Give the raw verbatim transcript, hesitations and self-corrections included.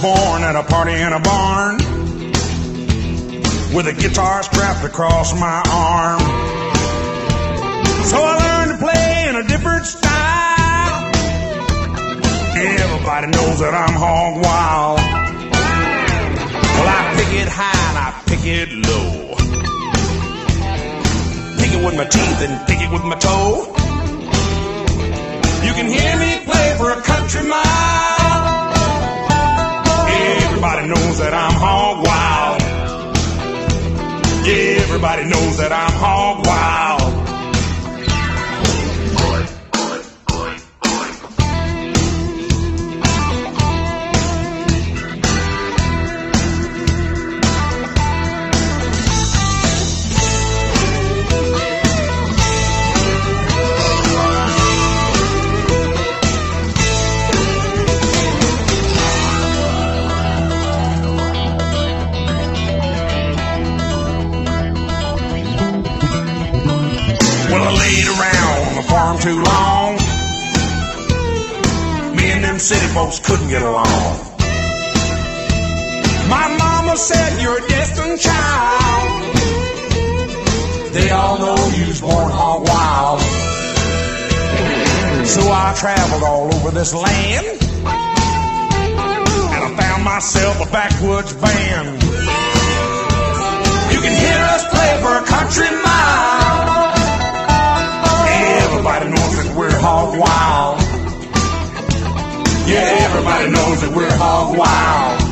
born at a party in a barn with a guitar strapped across my arm. So I learned to play in a different style. Everybody knows that I'm hog wild. Well, I pick it high and I pick it low. Pick it with my teeth and pick it with my toe. You can hear me play for a country mile. Everybody knows that I'm hog wild. Everybody knows that I'm hog wild. Well, I laid around on the farm too long. Me and them city folks couldn't get along. My mama said you're a destined child. They all know you was born hog wild. So I traveled all over this land, and I found myself a backwoods band. You can hear us play for a country mile. Everybody knows that we're hog wild. Yeah, everybody knows that we're hog wild.